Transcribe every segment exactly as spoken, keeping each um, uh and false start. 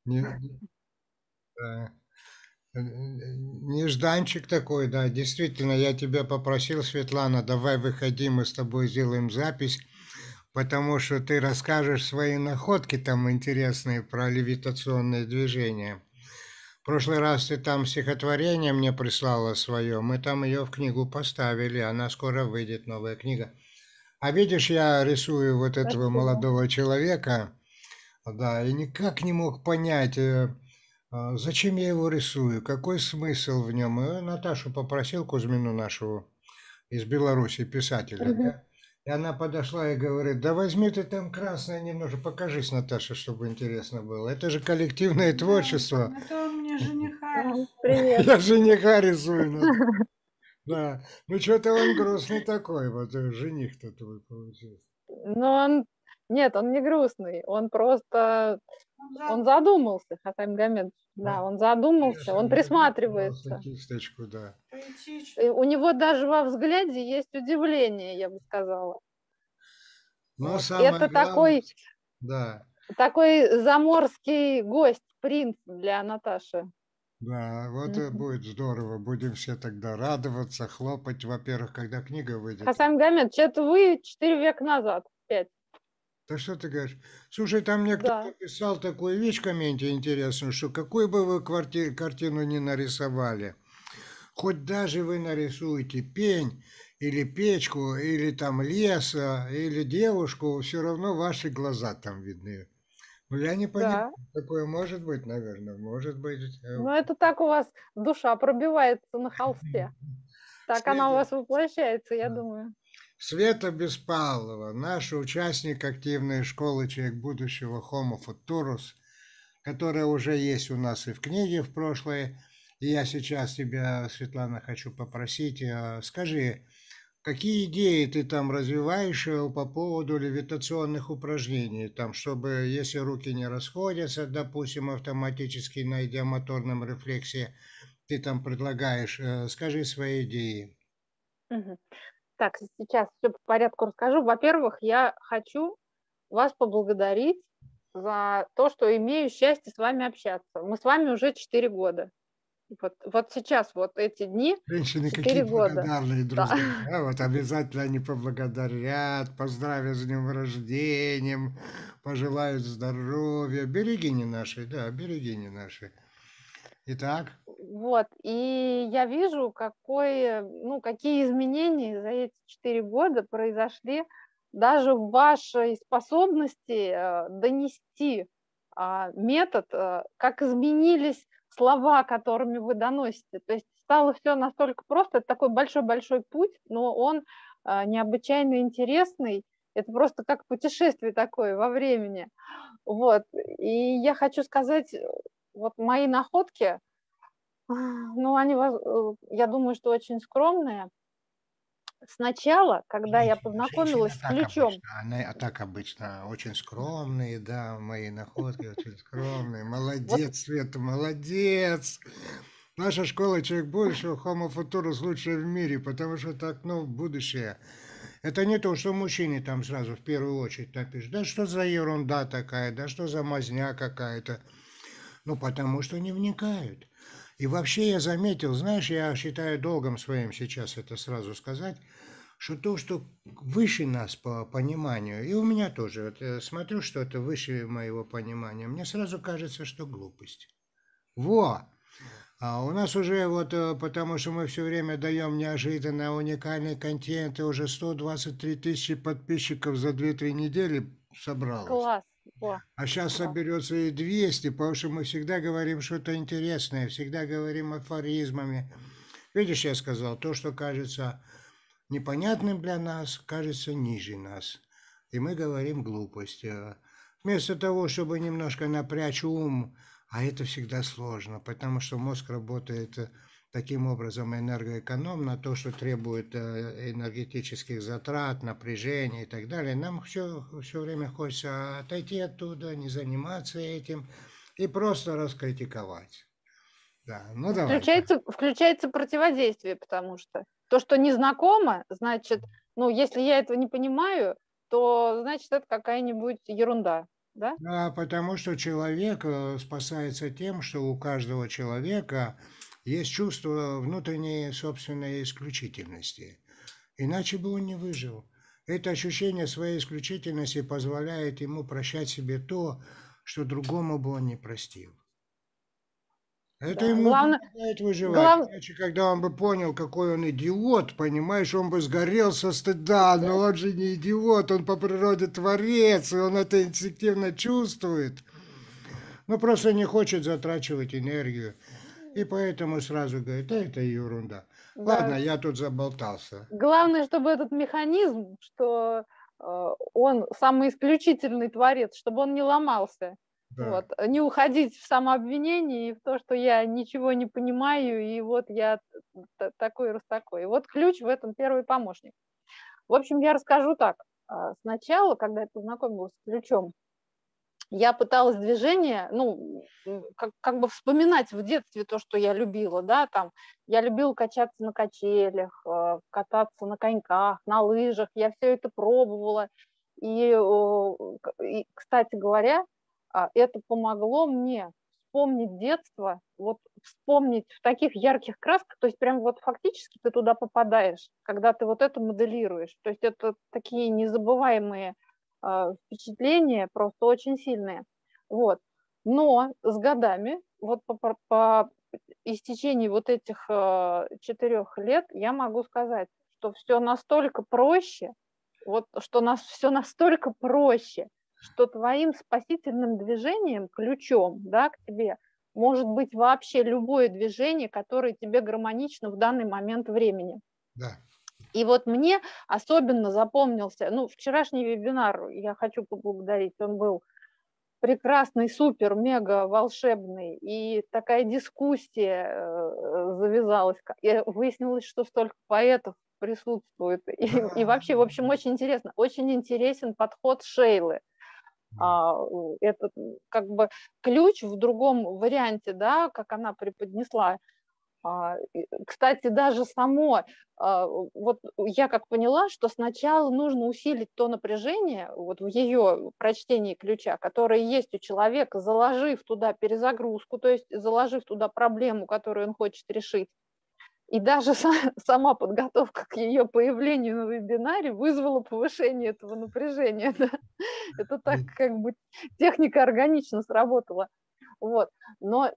Не, да. Э, Нежданчик такой, да, действительно, я тебя попросил, Светлана, давай выходи, мы с тобой сделаем запись, потому что ты расскажешь свои находки там интересные про левитационные движения. В прошлый раз ты там стихотворение мне прислала свое, мы там ее в книгу поставили, она скоро выйдет, новая книга. А видишь, я рисую вот этого Спасибо. молодого человека, да, и никак не мог понять, э, а, зачем я его рисую, какой смысл в нем. И Наташу попросил, Кузьмину нашу, из Беларуси, писателя, Мгм. да. И она подошла и говорит, да возьми ты там красное немножко, покажись, Наташа, чтобы интересно было. Это же коллективное Да, творчество. это он мне жениха А, рисует. Привет. Я жениха рисую, Наташа. Да, ну что-то он грустный такой, вот э, жених-то твой получился. Но он нет, он не грустный, он просто Он он за- задумался, Хасам Гамедович. Да, Да, он я задумался, же он возьми, пожалуйста, присматривается. кисточку, да. И Поэтично. у него даже во взгляде есть удивление, я бы сказала. Но Вот. самое Это главное, такой да, такой заморский гость, принц для Наташи. да, вот э, Мгм. будет здорово. Будем все тогда радоваться, хлопать, во-первых, когда книга выйдет. Хасам Гамедович, это вы четыре века назад, пять. Да что ты говоришь? Слушай, там мне кто-то Да, писал такую вещь в комменте интересную, что какую бы вы кварти- картину ни нарисовали, хоть даже вы нарисуете пень или печку, или там лес, а, или девушку, все равно ваши глаза там видны. Ну, я не понимаю, да. такое может быть, наверное, может быть. э, Но это так у вас душа пробивается на холсте. Так она у Света, вас воплощается, я думаю. Света Беспалова, наш участник активной школы «Человек будущего» Homo Futurus, которая уже есть у нас и в книге в прошлой. И я сейчас тебя, Светлана, хочу попросить, э, скажи, какие идеи ты там развиваешь э, по поводу левитационных упражнений, там, чтобы, если руки не расходятся, допустим, автоматически на идиомоторном рефлексе, ты там предлагаешь, э, скажи свои идеи. Мгм. Так, сейчас все по порядку расскажу. Во-первых, я хочу вас поблагодарить за то, что имею счастье с вами общаться. Мы с вами уже четыре года. Вот, вот сейчас, вот эти дни, Женщины какие четыре года. благодарные Да. друзья, да, вот обязательно они поблагодарят, поздравят с днем рождения, пожелают здоровья, берегини наши, да, берегини наши. Итак, Вот, и я вижу, какой, ну, какие изменения за эти четыре года произошли даже в вашей способности, э, донести, а, метод, э, как изменились слова, которыми вы доносите. То есть стало все настолько просто. Это такой большой-большой путь, но он, а, необычайно интересный. Это просто как путешествие такое во времени. Вот, и я хочу сказать, э, вот мои находки, а, ну, они, воз э, я думаю, что очень скромные. Сначала, когда я женщина, познакомилась женщина с так ключом, обычно, она а так обычно, очень скромные, да, мои находки очень скромные. вот Молодец, Света, молодец. Наша школа «Человек будущего» Homo Futurus лучшая в мире, потому что это окно в будущее. Это не то, что мужчине там сразу в первую очередь напишут. Да что за ерунда такая, да что за мазня какая-то. Ну, потому что не вникают. И вообще я заметил, знаешь, я считаю долгом своим сейчас это сразу сказать, что то, что выше нас по пониманию, и у меня тоже, вот я смотрю, что это выше моего понимания, мне сразу кажется, что глупость. Во! А у нас уже вот, э, потому что мы все время даем неожиданно уникальный контент, и уже сто двадцать три тысячи подписчиков за две-три недели собралось. класс, о, А сейчас класс. соберется и двести, потому что мы всегда говорим что-то интересное, всегда говорим афоризмами. Видишь, я сказал, то, что кажется непонятным для нас, кажется ниже нас. И мы говорим глупость. Э, Вместо того, чтобы немножко напрячь ум, а это всегда сложно, потому что мозг работает э, таким образом энергоэкономно, то, что требует э, энергетических затрат, напряжения и так далее. Нам все, все время хочется отойти оттуда, не заниматься этим и просто раскритиковать. Да, ну Ну, давай. включается включается противодействие, потому что то, что незнакомо, значит, ну, если я этого не понимаю, то, значит, это какая-нибудь ерунда. да? Да, потому что человек э, спасается тем, что у каждого человека есть чувство внутренней собственной исключительности. Иначе бы он не выжил. Это ощущение своей исключительности позволяет ему прощать себе то, что другому бы он не простил. Это Да, ему и главное, помогает выживать. глав... Иначе, когда он бы понял, какой он идиот, понимаешь, он бы сгорел со стыда. Но он же не идиот, он по природе творец, и он это инстинктивно чувствует. Но просто не хочет затрачивать энергию. И поэтому сразу говорит, да это ерунда. Ладно, да, я тут заболтался. главное, чтобы этот механизм, что э, он самый исключительный творец, чтобы он не ломался. Да. Вот. Не уходить в самообвинение и в то, что я ничего не понимаю, и вот я т- такой раз такой. И вот ключ в этом первый помощник. В общем, я расскажу так. А, Сначала, когда я познакомилась с ключом, я пыталась движение, ну, м, как, как бы вспоминать в детстве то, что я любила, да, там, я любила качаться на качелях, э, кататься на коньках, на лыжах, я все это пробовала. И, о, к- и, кстати говоря, а, это помогло мне вспомнить детство, вот вспомнить в таких ярких красках, то есть прям вот фактически ты туда попадаешь, когда ты вот это моделируешь. То есть это такие незабываемые а, впечатления просто очень сильные. Вот. Но с годами, вот по, по, по истечении вот этих э, четырех лет, я могу сказать, что все настолько проще, вот что нас все настолько проще, что твоим спасительным движением, ключом, да, к тебе, может быть вообще любое движение, которое тебе гармонично в данный момент времени. Да. И вот мне особенно запомнился, ну, вчерашний вебинар, я хочу поблагодарить, он был прекрасный, супер, мега волшебный, и такая дискуссия э, завязалась. И выяснилось, что столько поэтов присутствует. И, и Да. вообще, в общем, очень интересно. Очень интересен подход Шейлы. Да. А, это как бы ключ в другом варианте, да, как она преподнесла. А, и, кстати, даже само, а, вот я как поняла, что сначала нужно усилить то напряжение вот в ее прочтении ключа, которое есть у человека, заложив туда перезагрузку, то есть заложив туда проблему, которую он хочет решить. И даже са- сама подготовка к ее появлению на вебинаре вызвала повышение этого напряжения. Да? Это так И- как бы техника органично сработала. Вот. Но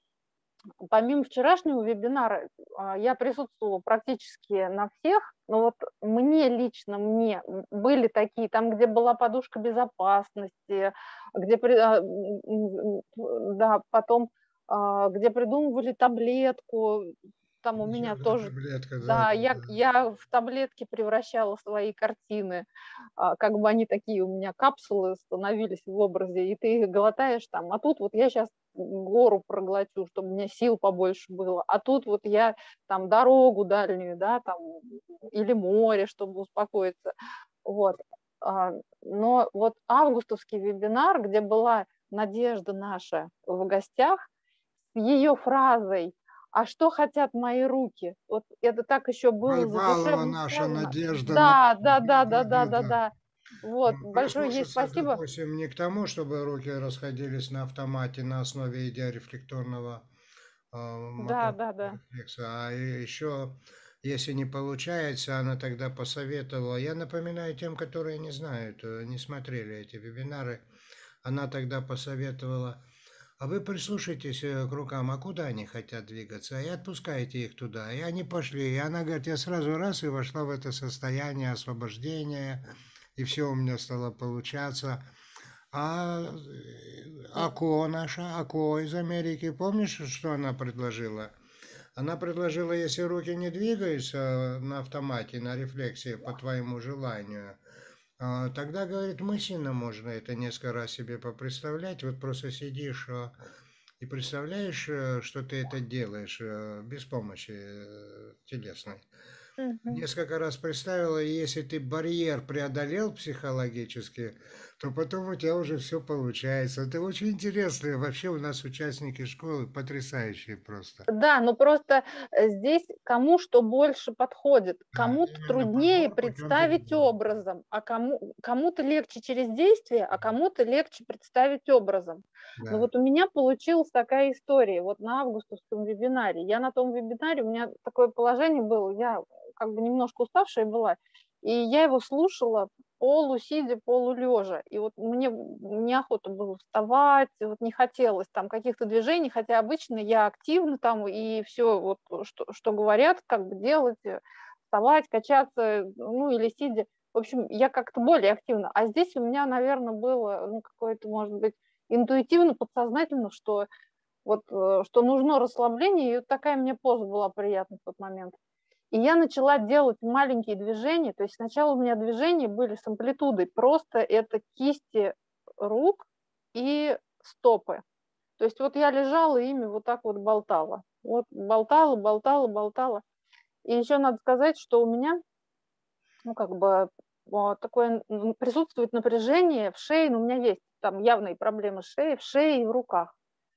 помимо вчерашнего вебинара, а, я присутствовала практически на всех, но вот мне лично, мне были такие, там, где была подушка безопасности, где, при- а, м, м, да, потом, а, где придумывали таблетку, там у меня Волшебная тоже, таблетка, да, да, да, я, да. я в таблетки превращала свои картины, а, как бы они такие у меня капсулы становились в образе, и ты их глотаешь там, а тут вот я сейчас гору проглотю, чтобы у меня сил побольше было, а тут вот я там дорогу дальнюю, да, там, или море, чтобы успокоиться, вот. А, Но вот августовский вебинар, где была Надежда наша в гостях, с ее фразой «А что хотят мои руки?» Вот это так еще было Вальвалова задушевно наша сказано. надежда на... Да, да, Да, да, да, да, да, да, да, да. да. Вот, Ну, большое ей прислушаться, спасибо. допустим, не к тому, чтобы руки расходились на автомате на основе идеорефлекторного э, Да, моторного да, да. рефлекса, а еще, если не получается, она тогда посоветовала. Я напоминаю тем, которые не знают, э, не смотрели эти вебинары, она тогда посоветовала, а вы прислушайтесь э, к рукам, а куда они хотят двигаться, и отпускайте их туда. И они пошли. И она говорит, я сразу раз и вошла в это состояние освобождения, и все у меня стало получаться. А э, Ако наша, Ако из Америки, помнишь, что она предложила? Она предложила, если руки не двигаются на автомате, на рефлексе по твоему желанию, а, тогда, говорит, мысленно можно это несколько раз себе попредставлять. Вот просто сидишь а, и представляешь, э, что ты это делаешь э, без помощи э, телесной. Мгм. Несколько раз представила, и если ты барьер преодолел психологически, то потом у тебя уже все получается. Это очень интересно. Вообще у нас участники школы потрясающие просто. Да, но просто, э, здесь кому что больше подходит. Да, Кому-то именно труднее подбор путем представить перебора. образом, а кому кому-то легче через действие, а кому-то легче представить образом. Но Да. вот у меня получилась такая история вот на августовском вебинаре. Я на том вебинаре, у меня такое положение было, я как бы немножко уставшая была, и я его слушала полусидя, полулежа. И вот мне неохота было вставать, вот не хотелось там каких-то движений, хотя обычно я активна там и все, вот, что, что говорят, как бы делать, э, вставать, качаться, ну или сидя. В общем, я как-то более активна. А здесь у меня, наверное, было, ну, какое-то, может быть, интуитивно, подсознательно, что вот, э, что нужно расслабление, и вот такая мне поза была приятна в тот момент. И я начала делать маленькие движения. То есть сначала у меня движения были с амплитудой. Просто это кисти рук и стопы. То есть вот я лежала и ими вот так вот болтала. Вот болтала, болтала, болтала. И еще надо сказать, что у меня, ну, как бы а, такое н- присутствует напряжение в шее, но у меня есть там явные проблемы с шеей, в шее и в руках.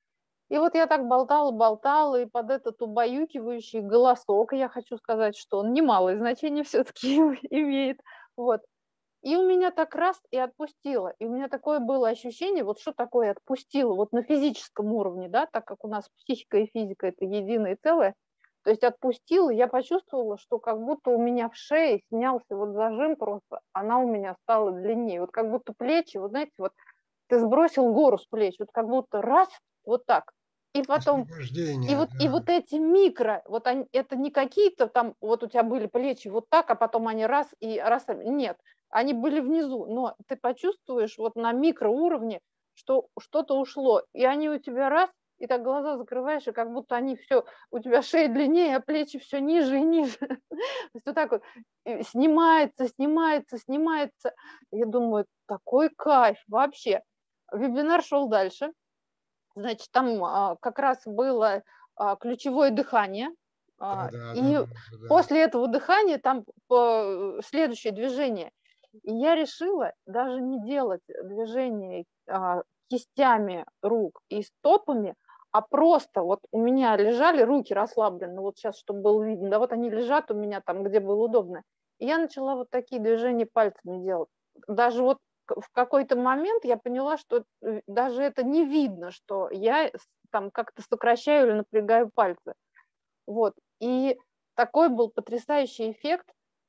И вот я так болтала, болтала, и под этот убаюкивающий голосок, я хочу сказать, что он немалое значение все-таки имеет. Вот. И у меня так раз и отпустило. И у меня такое было ощущение, вот что такое отпустило, вот на физическом уровне, да, так как у нас психика и физика это единое целое. То есть отпустила, я почувствовала, что как будто у меня в шее снялся вот зажим просто, она у меня стала длиннее. Вот как будто плечи, вот знаете, вот ты сбросил гору с плеч, вот как будто раз, вот так. И потом, и Освобождение, вот, и да. вот эти микро, вот они, это не какие-то там, вот у тебя были плечи вот так, а потом они раз и раз, нет, они были внизу, но ты почувствуешь вот на микроуровне, что что-то ушло, и они у тебя раз, и так глаза закрываешь, и как будто они все, у тебя шея длиннее, а плечи все ниже и ниже. То есть вот так вот э, снимается, снимается, снимается. Я думаю, такой кайф вообще. Вебинар шел дальше. Значит, там а, как раз было а, ключевое дыхание. Да, а, да, да, И да, да. после этого дыхания там по- следующее движение. И я решила даже не делать движение а, кистями рук и стопами, а просто вот у меня лежали руки расслаблены, вот сейчас, чтобы было видно, да, вот они лежат у меня там, где было удобно. И я начала вот такие движения пальцами делать. Даже вот к- в какой-то момент я поняла, что э, даже это не видно, что я с- там как-то сокращаю или напрягаю пальцы. Вот. И такой был потрясающий эффект.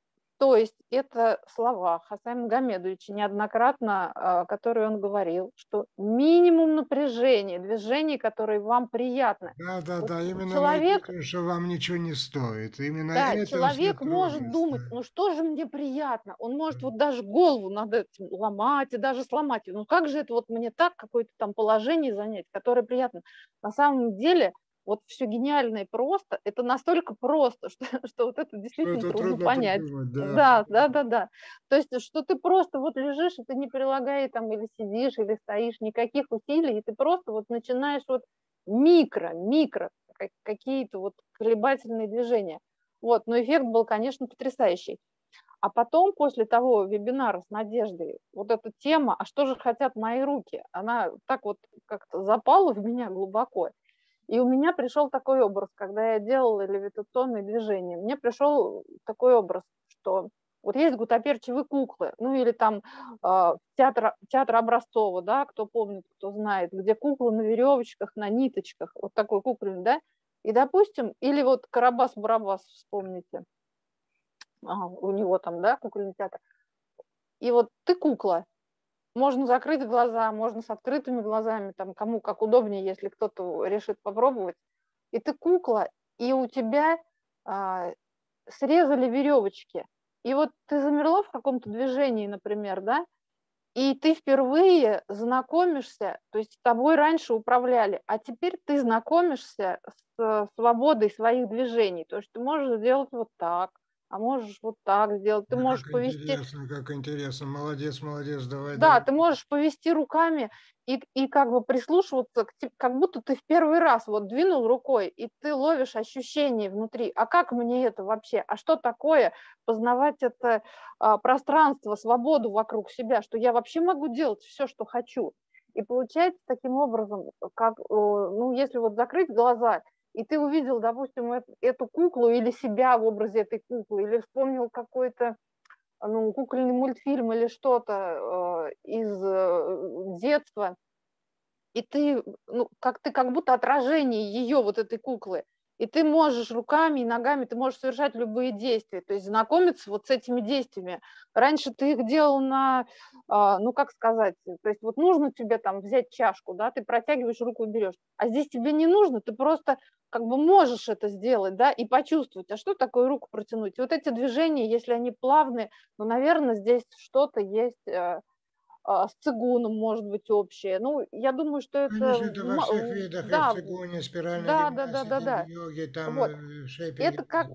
То есть это слова Хасана Магомедовича неоднократно, а, которые он говорил, что минимум напряжения, движений, которые вам приятны. Да, да, Вот да, именно человек, найдите, что вам ничего не стоит. Именно да, это все человек может трудности. думать, ну что же мне приятно? Он может вот даже голову над этим ломать и даже сломать. Ну как же это вот мне так какое-то там положение занять, которое приятно? На самом деле вот все гениально и просто. Это настолько просто, что, что вот это Что действительно это трудно трудно понять. придумать, да. Да, да, да, да. То есть, что ты просто вот лежишь, и ты не прилагая там или сидишь, или стоишь, никаких усилий, и ты просто вот начинаешь вот микро, микро ка- какие-то вот колебательные движения. Вот, но эффект был, конечно, потрясающий. А потом, после того вебинара с Надеждой, вот эта тема, а что же хотят мои руки, она так вот как-то запала в меня глубоко. И у меня пришел такой образ, когда я делала левитационные движения, мне пришел такой образ, что вот есть гутоперчивые куклы, ну или там э, театр, театр Образцова, да, кто помнит, кто знает, где куклы на веревочках, на ниточках, вот такой кукольный, да, и, допустим, или вот Карабас-Барабас, вспомните, а, у него там, да, кукольный театр, и вот ты кукла, можно закрыть глаза, можно с открытыми глазами, там, кому как удобнее, если кто-то решит попробовать, и ты кукла, и у тебя а, срезали веревочки, и вот ты замерла в каком-то движении, например, да, и ты впервые знакомишься, то есть тобой раньше управляли, а теперь ты знакомишься с свободой своих движений. То есть ты можешь сделать вот так, а можешь вот так сделать. Ты Ну, можешь как повести интересно, как интересно. Молодец, молодец, давай, Да, давай. ты можешь повести руками и и как бы прислушиваться к те как будто ты в первый раз вот двинул рукой, и ты ловишь ощущение внутри. А как мне это вообще? А что такое познавать это, а, пространство, свободу вокруг себя, что я вообще могу делать все, что хочу? И получается таким образом, э, как, э, ну, если вот закрыть глаза, и ты увидел, допустим, эт эту куклу или себя в образе этой куклы, или вспомнил какой-то ну, кукольный мультфильм или что-то, э, из, э, детства, и ты, ну, как ты как будто отражение ее, вот этой куклы. И ты можешь руками и ногами, ты можешь совершать любые действия, то есть знакомиться вот с этими действиями. Раньше ты их делал на, а, ну, как сказать, то есть вот нужно тебе там взять чашку, да, ты протягиваешь руку и берешь, а здесь тебе не нужно, ты просто как бы можешь это сделать, да, и почувствовать, а что такое руку протянуть. И вот эти движения, если они плавные, ну, наверное, здесь что-то есть, э, а, с цигуном, может быть, общее. Ну, я думаю, что это Конечно, в это во ма всех в видах, и в да, цигуне, спиральной да, гимнастике, в да-да-да-да-да. йоге, там, Вот. э, в шейпинге. Это как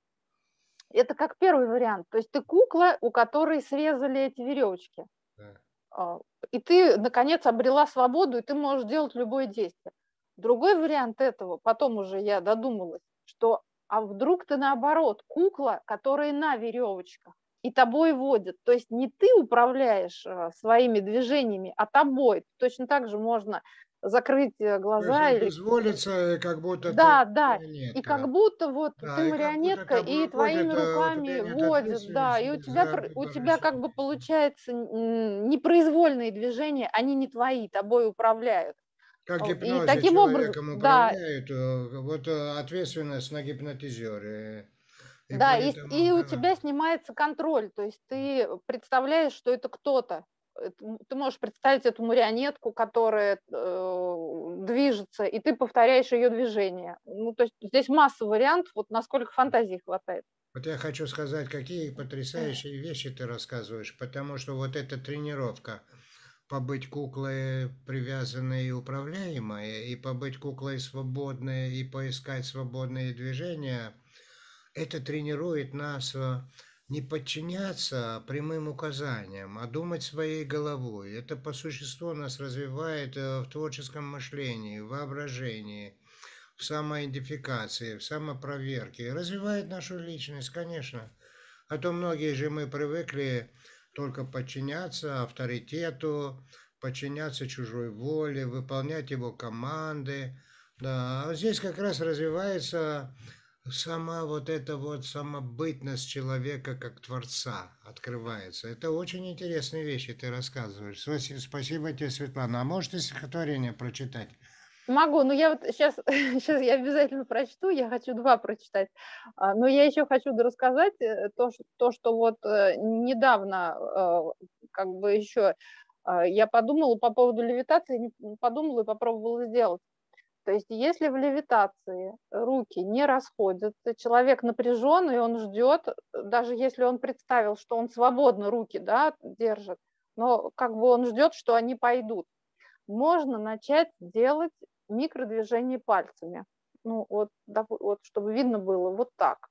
это как первый вариант. То есть ты кукла, у которой срезали эти веревочки. Да. А, и ты, наконец, обрела свободу, и ты можешь делать любое действие. Другой вариант этого, потом уже я додумалась, что а вдруг ты наоборот, кукла, которая на веревочках, и тобой водят. То есть не ты управляешь э, своими движениями, а тобой. Точно так же можно закрыть э, То есть глаза или обезволиться, э, как будто ты да, да. И как марионетка. будто вот ты Да, и как будто марионетка, и тобой водят, твоими а у руками тебя нет водят, да, и у ответственности тебя, за пр- у тебя как бы порушение. получается м, непроизвольные движения, они не твои, тобой управляют. Как в О, И гипнозе таким образом, человеком да, управляют, э, вот э, ответственность на гипнотизере. И да, и, с- поэтому, и у да, тебя снимается контроль, то есть ты представляешь, что это кто-то. Это м, Ты можешь представить эту марионетку, которая э, движется, и ты повторяешь ее движение. Ну, то есть здесь масса вариантов, вот насколько фантазии хватает. вот я хочу сказать, какие потрясающие вещи ты рассказываешь, потому что вот эта тренировка побыть куклой привязанной и управляемой, и побыть куклой свободной, и поискать свободные движения, это тренирует нас э, не подчиняться прямым указаниям, а думать своей головой. Это по существу нас развивает э, в творческом мышлении, в воображении, в самоидентификации, в самопроверке. Развивает нашу личность, конечно. А то многие же мы привыкли только подчиняться авторитету, подчиняться чужой воле, выполнять его команды. Да, а здесь как раз развивается сама вот эта вот самобытность человека как творца открывается. Это очень интересные вещи ты рассказываешь. Спаси- Спасибо тебе, Светлана. А можете стихотворение прочитать? Могу, но я вот сейчас, сейчас я обязательно прочту, я хочу два прочитать. А, но я еще хочу дорассказать э, то, ш- то, что вот э, недавно, э, как бы еще а, я подумала по поводу левитации, не- подумала и попробовала сделать. То есть если в левитации руки не расходятся, человек напряженный, он ждет, э, даже если он представил, что он свободно руки, да, держит, но как бы он ждет, что они пойдут. Можно начать делать микродвижения пальцами. Ну, вот, допу- вот, чтобы видно было, вот так,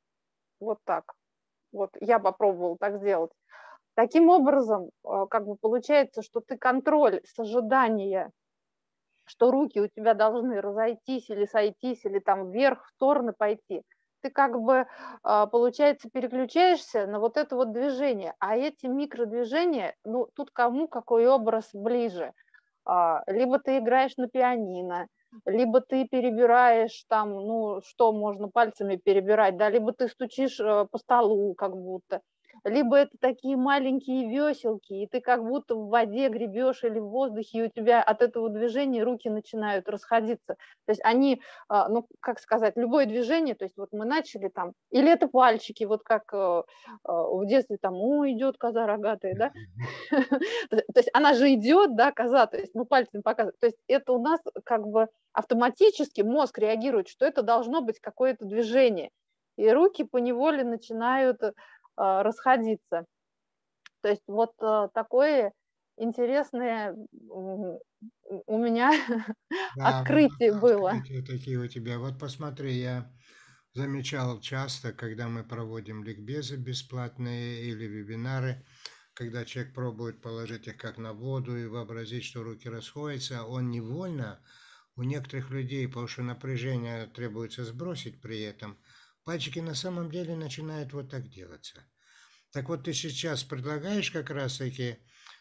вот так. Вот я попробовала так сделать. Таким образом, э, как бы получается, что ты контроль с ожидания, что руки у тебя должны разойтись или сойтись, или там вверх, в стороны пойти. Ты как бы, а, получается, переключаешься на вот это вот движение. А эти микродвижения, ну, тут кому какой образ ближе. А, либо ты играешь на пианино, либо ты перебираешь там, ну, что можно пальцами перебирать, да, либо ты стучишь э, по столу как будто, либо это такие маленькие веселки, и ты как будто в воде гребешь или в воздухе, и у тебя от этого движения руки начинают расходиться. То есть они, а, ну, как сказать, любое движение, то есть вот мы начали там, или это пальчики, вот как э, э, в детстве там, о, идет коза рогатая, да, то есть она же идет, да, коза, то есть мы пальцем показываем. То есть это у нас как бы автоматически мозг реагирует, что это должно быть какое-то движение. И руки поневоле начинают э, расходиться. То есть вот э, такое интересное м, у меня Да, вот открытие было. открытия такие у тебя. Вот посмотри, я замечал часто, когда мы проводим ликбезы бесплатные или вебинары, когда человек пробует положить их как на воду и вообразить, что руки расходятся, он невольно, у некоторых людей, потому что напряжение требуется сбросить при этом, пальчики на самом деле начинают вот так делаться. Так вот ты сейчас предлагаешь как раз-таки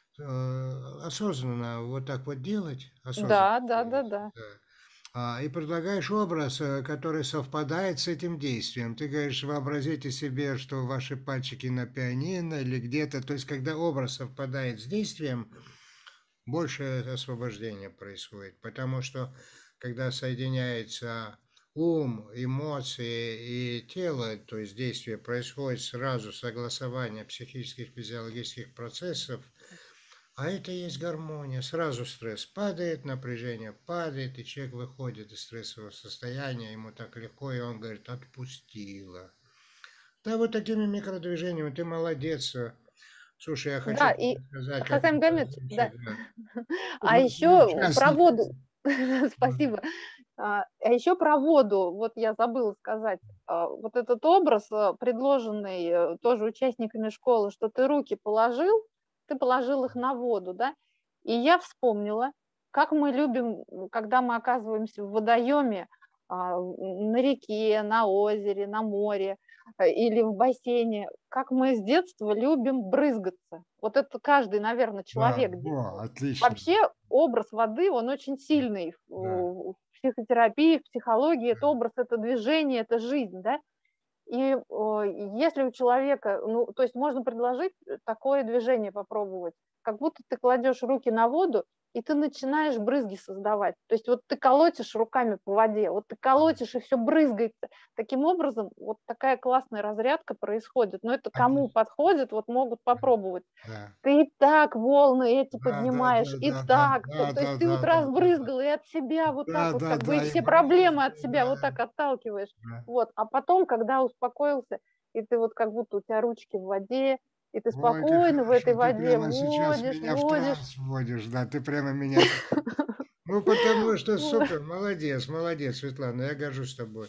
э, осознанно вот так вот делать, осознанно Да, да, да, делать, да. да. А, и предлагаешь образ, э, который совпадает с этим действием. Ты говоришь, вообразите себе, что ваши пальчики на пианино или где-то. То есть, когда образ совпадает с действием, больше освобождения происходит. Потому что, когда соединяется ум, эмоции и тело, то есть действие, происходит сразу согласование психических, физиологических процессов, а это и есть гармония. Сразу стресс падает, напряжение падает, и человек выходит из стрессового состояния, ему так легко, и он говорит, отпустила. Да, вот такими микродвижениями ты молодец. Слушай, я хочу Да, тебе и сказать, как Хасам Гамедович, да. случай, да. А Мы, мы еще про участники. воду. Спасибо. А а еще про воду. Вот я забыла сказать. А, Вот этот образ, а, предложенный э, тоже участниками школы, что ты руки положил, ты положил их на воду, да? И я вспомнила, как мы любим, м, когда мы оказываемся в водоеме, а, м, на реке, на озере, на море э, или в бассейне, как мы с детства любим брызгаться. Вот это каждый, наверное, Да, человек де- о, отлично, Вообще образ воды, он очень сильный да. в в психотерапии, в психологии. Это образ, это движение, это жизнь, да. И, о, если у человека, ну, то есть можно предложить э, такое движение попробовать, как будто ты кладешь руки на воду, и ты начинаешь брызги создавать. То есть вот ты колотишь руками по воде, вот ты колотишь, и все брызгается. Таким образом, вот такая классная разрядка происходит. Но это кому Отлично, подходит, вот могут попробовать. да. Ты и так волны эти Да, да, поднимаешь, да, и да, да, так. То да, то есть да, ты да, вот да, да, да. разбрызгал, и от себя вот так Да, вот да, как бы и да, и все проблемы от брызги, себя вот да, так отталкиваешь. да. Вот, а потом, когда успокоился, и ты вот как будто у тебя ручки в воде, и ты Ой, как спокойно в этой хорошо, ты воде прямо сейчас водишь, меня в водишь. транс вводишь, да, ты прямо меня... с- Ну, потому что Вот, супер, молодец, молодец, Светлана, я горжусь тобой.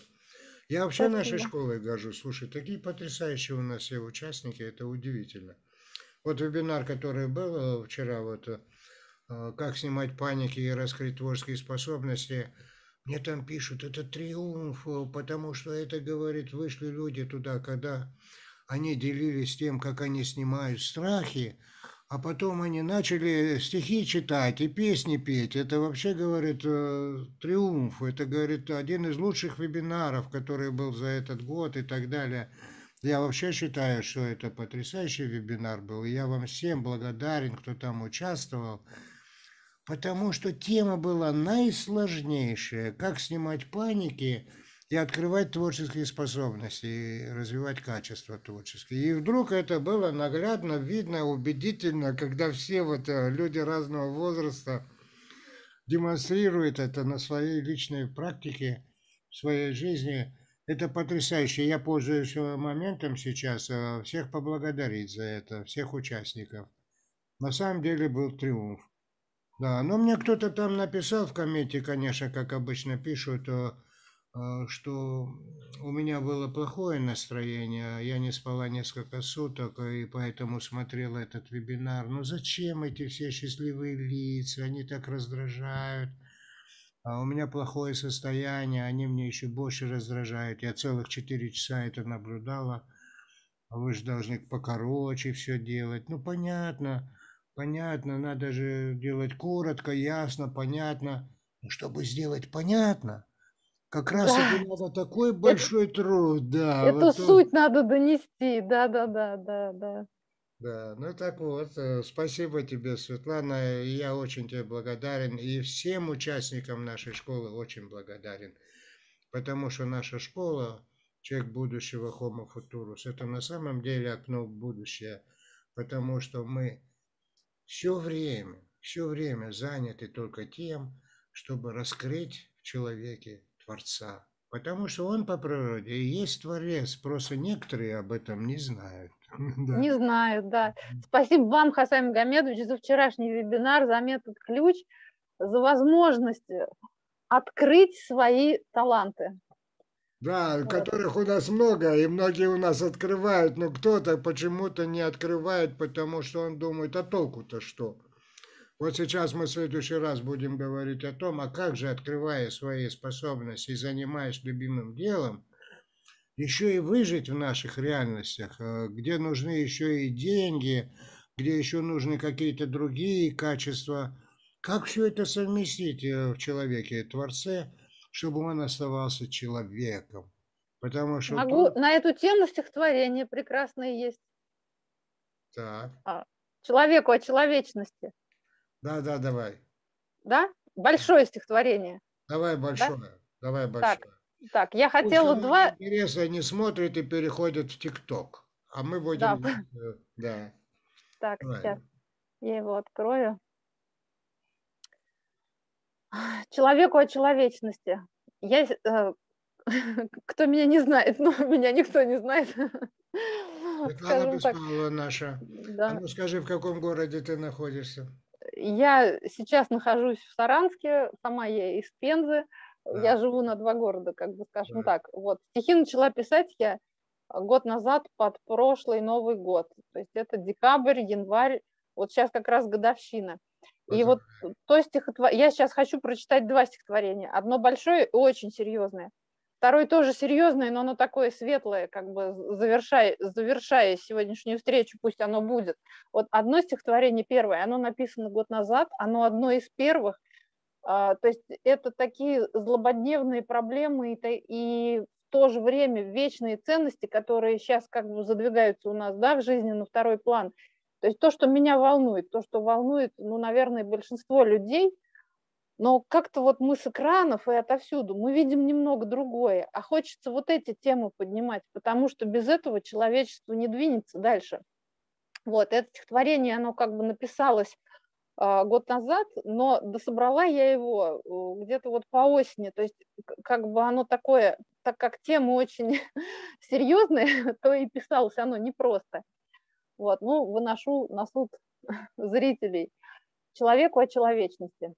Я вообще нашей спасибо. школой горжусь. Слушай, такие потрясающие у нас все участники, это удивительно. Вот вебинар, который был э, вчера, вот э, э, как снимать паники и раскрыть творческие способности, мне там пишут, это триумф, э, потому что это, говорит, вышли люди туда, когда они делились тем, как они снимают страхи, а потом они начали стихи читать и песни петь. Это вообще, говорит, э, триумф. Это, говорит, один из лучших вебинаров, который был за этот год и так далее. Я вообще считаю, что это потрясающий вебинар был. И я вам всем благодарен, кто там участвовал, потому что тема была наисложнейшая. Как снимать паники и открывать творческие способности, и развивать качество творческие. И вдруг это было наглядно, видно, убедительно, когда все вот э, люди разного возраста демонстрируют это на своей личной практике, в своей жизни. Это потрясающе. Я пользуюсь э, моментом сейчас э, всех поблагодарить за это, всех участников. На самом деле был триумф. Да, но мне кто-то там написал в комменте, конечно, как обычно пишут, э, э, что у меня было плохое настроение, я не спала несколько суток, и поэтому смотрела этот вебинар. Ну зачем эти все счастливые лица, они так раздражают. А у меня плохое состояние, они мне еще больше раздражают. Я целых четыре часа это наблюдала. А вы же должны покороче все делать. Ну, понятно, понятно, надо же делать коротко, ясно, понятно. Но чтобы сделать понятно, как раз-таки Да, надо такой это, большой труд, да, эту вот то. суть надо донести. Да, да, да, да, да. Да, ну так вот, э, спасибо тебе, Светлана, и я очень тебе благодарен, и всем участникам нашей школы очень благодарен, потому что наша школа, человек будущего Homo Futurus, это на самом деле окно в будущее, потому что мы все время, все время заняты только тем, чтобы раскрыть в человеке Творца. Потому что он по природе и есть Творец, просто некоторые об этом не знают. Да. Не знаю, да. Спасибо вам, Хасам Гамедович, за вчерашний вебинар, за метод ключ, за возможность э, открыть свои таланты. Да, Вот. которых у нас много, и многие у нас открывают, но кто-то почему-то не открывает, потому что он думает, а толку-то что? Вот сейчас мы в следующий раз будем говорить о том, а как же, открывая свои способности и занимаясь любимым делом, еще и выжить в наших реальностях, э, где нужны еще и деньги, где еще нужны какие-то другие качества. Как все это совместить э, в человеке, творце, чтобы он оставался человеком? Потому что Могу тут... на эту тему стихотворение прекрасное есть. Так, А, Человеку о человечности, да-да, давай. да? Большое стихотворение, Давай да? большое, давай Так, большое. так, я Пусть хотела кому не два, интересно, не смотрит и переходит в ТикТок. А мы да, будем... э, Да, так, сейчас давай. я его открою. Человеку о человечности. Я, э, кто меня не знает, но меня никто не знает, Светлана скажем так, Беспалова наша. А да. ну скажи, в каком городе ты находишься? Я сейчас нахожусь в Саранске, сама я из Пензы. Я Да, живу на два города, как бы скажем да. так. Вот. Стихи начала писать я а, год назад под прошлый Новый год. То есть это декабрь, январь. Вот сейчас как раз годовщина. И вот Поздравляю. то стихотворение... Я сейчас хочу прочитать два стихотворения. Одно большое и очень серьезное. Второе тоже серьезное, но оно такое светлое, как бы завершая, завершая сегодняшнюю встречу, пусть оно будет. Вот одно стихотворение первое, оно написано год назад, оно одно из первых. А, то есть это такие злободневные проблемы и, и в то же время вечные ценности, которые сейчас как бы задвигаются у нас, да, в жизни на второй план. То есть то, что меня волнует, то, что волнует, ну, наверное, большинство людей, но как-то вот мы с экранов и отовсюду, мы видим немного другое, а хочется вот эти темы поднимать, потому что без этого человечество не двинется дальше. Вот, это стихотворение, оно как бы написалось а, год назад, но дособрала я его э, где-то вот по осени, то есть к- как бы оно такое, так как тема очень серьезная, то и писалось оно непросто. Вот, ну, выношу на суд зрителей. Человеку о человечности.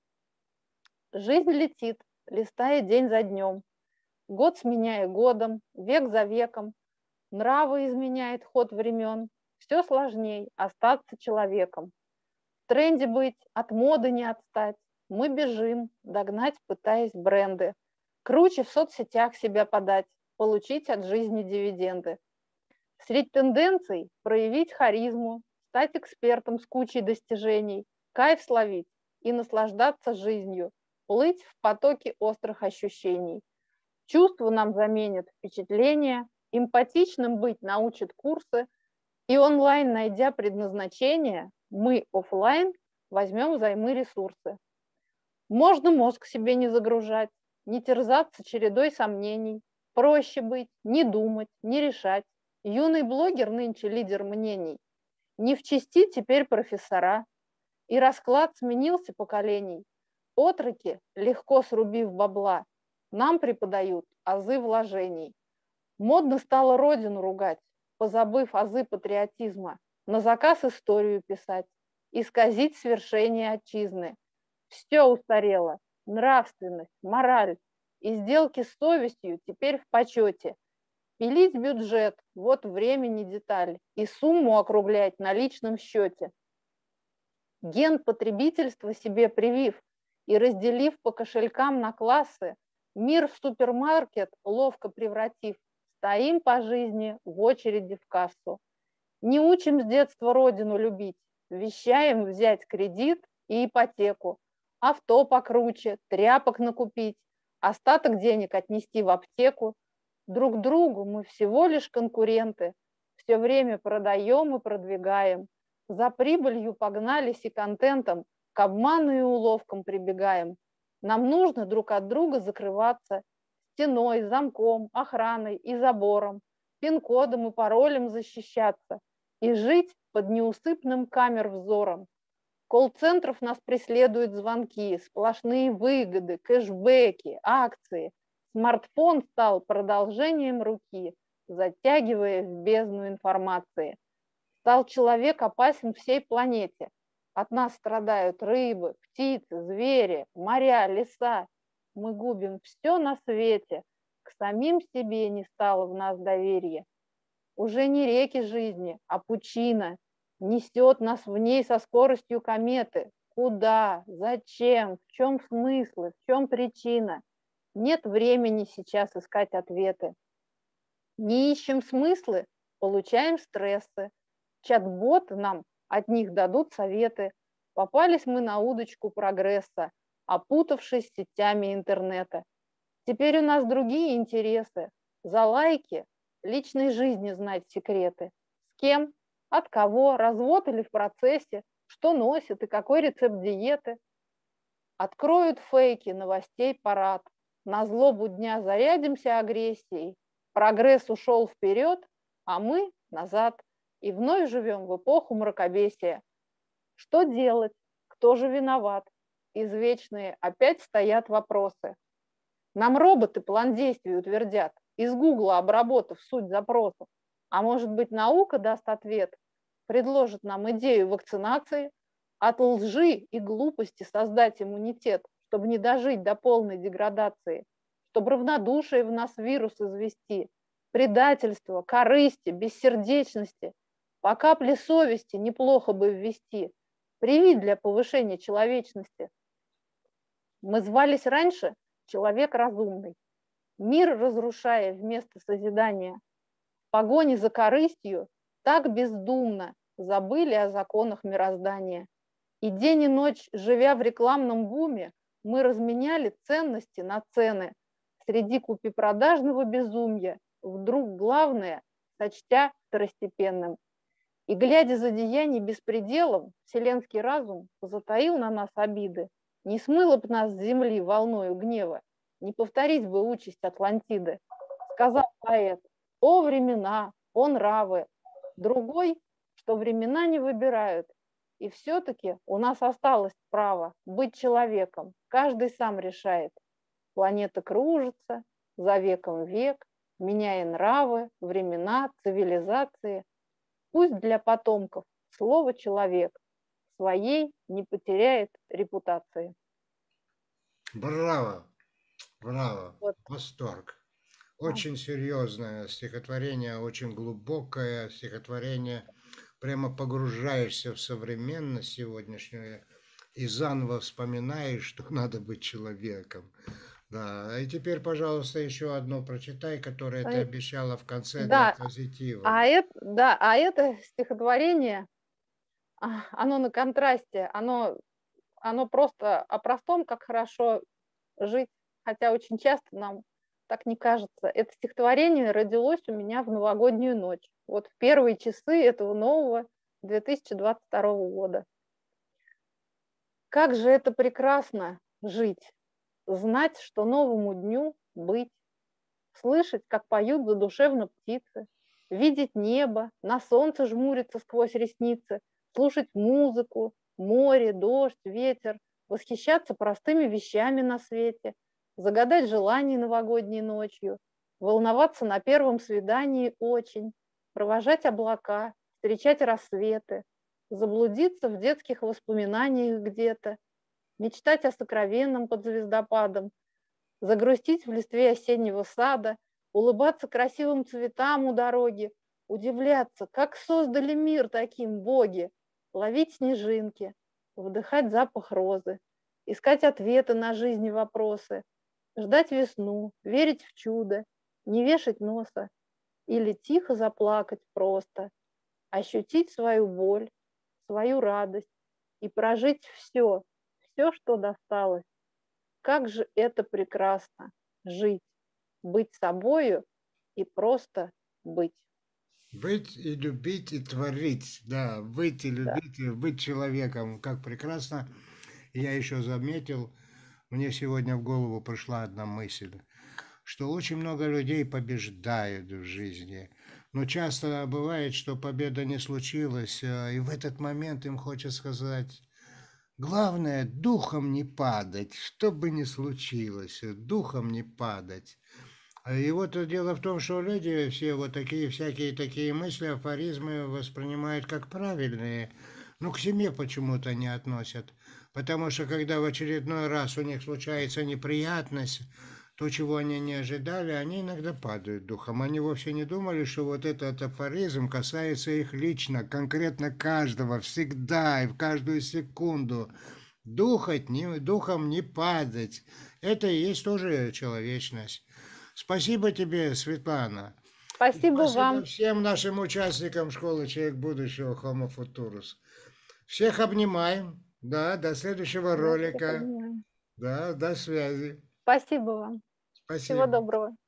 Жизнь летит, листая день за днем, год сменяя годом, век за веком, нравы изменяет ход времен, все сложней остаться человеком. В тренде быть, от моды не отстать, мы бежим, догнать пытаясь бренды, круче в соцсетях себя подать, получить от жизни дивиденды. Средь тенденций проявить харизму, стать экспертом с кучей достижений, кайф словить и наслаждаться жизнью, плыть в потоке острых ощущений. Чувства нам заменят впечатления, эмпатичным быть научат курсы, и онлайн, найдя предназначение, мы офлайн возьмем взаймы ресурсы. Можно мозг себе не загружать, не терзаться чередой сомнений, проще быть, не думать, не решать. Юный блогер нынче лидер мнений. Не в чести теперь профессора, и расклад сменился поколений. Отроки, легко срубив бабла, нам преподают азы вложений. Модно стало родину ругать, позабыв азы патриотизма, на заказ историю писать, исказить свершение отчизны. Все устарело, нравственность, мораль, и сделки с совестью теперь в почете. Пилить бюджет, вот времени деталь, и сумму округлять на личном счете. Ген потребительства себе привив и разделив по кошелькам на классы, мир в супермаркет ловко превратив, стоим по жизни в очереди в кассу. Не учим с детства родину любить, вещаем взять кредит и ипотеку, авто покруче, тряпок накупить, остаток денег отнести в аптеку. Друг другу мы всего лишь конкуренты, все время продаем и продвигаем. За прибылью погнались и контентом, к обману и уловкам прибегаем. Нам нужно друг от друга закрываться стеной, замком, охраной и забором, пин-кодом и паролем защищаться и жить под неусыпным камер взором. Колл-центров нас преследуют звонки, сплошные выгоды, кэшбэки, акции. Смартфон стал продолжением руки, затягивая в бездну информации. Стал человек опасен всей планете. От нас страдают рыбы, птицы, звери, моря, леса. Мы губим все на свете. к самим себе не стало в нас доверия. Уже не реки жизни, а пучина несет нас в ней со скоростью кометы. Куда? Зачем? В чем смысл? В чем причина? Нет времени сейчас искать ответы. Не ищем смыслы, получаем стрессы. Чат-боты нам от них дадут советы. Попались мы на удочку прогресса, опутавшись сетями интернета. Теперь у нас другие интересы. За лайки личной жизни знать секреты. С кем, от кого, развод или в процессе, что носит и какой рецепт диеты. Откроют фейки новостей парад. На злобу дня зарядимся агрессией. Прогресс ушел вперед, а мы назад. И вновь живем в эпоху мракобесия. Что делать? Кто же виноват? Извечные опять стоят вопросы. Нам роботы план действий утвердят, из Гугла обработав суть запросов. А может быть, наука даст ответ, предложит нам идею вакцинации, от лжи и глупости создать иммунитет, чтобы не дожить до полной деградации, чтобы равнодушие в нас вирус извести, предательство, корысти, бессердечности, по капле совести неплохо бы ввести, привить для повышения человечности. Мы звались раньше человек разумный, мир разрушая вместо созидания. В погоне за корыстью так бездумно забыли о законах мироздания. И день и ночь, живя в рекламном буме, мы разменяли ценности на цены. Среди купи-продажного безумия вдруг главное сочтя второстепенным. И, глядя за деяний беспределом, вселенский разум затаил на нас обиды. Не смыло б нас с земли волною гнева, не повторить бы участь Атлантиды. Сказал поэт: «О времена, о нравы!» Другой, что времена не выбирают. И все-таки у нас осталось право быть человеком. Каждый сам решает. Планета кружится, за веком век, меняя нравы, времена, цивилизации. Пусть для потомков слово «человек» своей не потеряет репутации. Браво! Браво! Вот. Восторг! Очень серьезное стихотворение, очень глубокое стихотворение. Прямо погружаешься в современность сегодняшнюю и заново вспоминаешь, что надо быть человеком. Да, и теперь, пожалуйста, еще одно прочитай, которое ты обещала в конце да, для позитива. А это, да, а это стихотворение, оно на контрасте, оно, оно просто о простом, как хорошо жить, хотя очень часто нам так не кажется. Это стихотворение родилось у меня в новогоднюю ночь, вот в первые часы этого нового две тысячи двадцать второго года. Как же это прекрасно жить, знать, что новому дню быть, слышать, как поют задушевно птицы, видеть небо, на солнце жмуриться сквозь ресницы, слушать музыку, море, дождь, ветер, восхищаться простыми вещами на свете, загадать желание новогодней ночью, волноваться на первом свидании очень, провожать облака, встречать рассветы, заблудиться в детских воспоминаниях где-то, мечтать о сокровенном под звездопадом, загрустить в листве осеннего сада, улыбаться красивым цветам у дороги, удивляться, как создали мир таким боги, ловить снежинки, вдыхать запах розы, искать ответы на жизнь вопросы, ждать весну, верить в чудо, не вешать носа или тихо заплакать просто, ощутить свою боль, свою радость и прожить все, все, что досталось. Как же это прекрасно жить, быть собою и просто быть. Быть и любить и творить, да, быть и любить, да. И быть человеком, как прекрасно. Я еще заметил, мне сегодня в голову пришла одна мысль, что очень много людей побеждают в жизни, но часто бывает, что победа не случилась, и в этот момент им хочется сказать: главное, духом не падать, что бы ни случилось, духом не падать. И вот дело в том, что люди все вот такие всякие такие мысли, афоризмы воспринимают как правильные, но к себе почему-то не относят. Потому что когда в очередной раз у них случается неприятность, то, чего они не ожидали, они иногда падают духом. Они вовсе не думали, что вот этот афоризм касается их лично, конкретно каждого, всегда и в каждую секунду. Духать, не, духом не падать. Это и есть тоже человечность. Спасибо тебе, Светлана. Спасибо Спасибо вам. всем нашим участникам школы «Человек будущего» Homo Futurus. Всех обнимаем. Да, до следующего Да, всех ролика. обнимаю. Да, до связи. Спасибо вам. Всего Спасибо. доброго.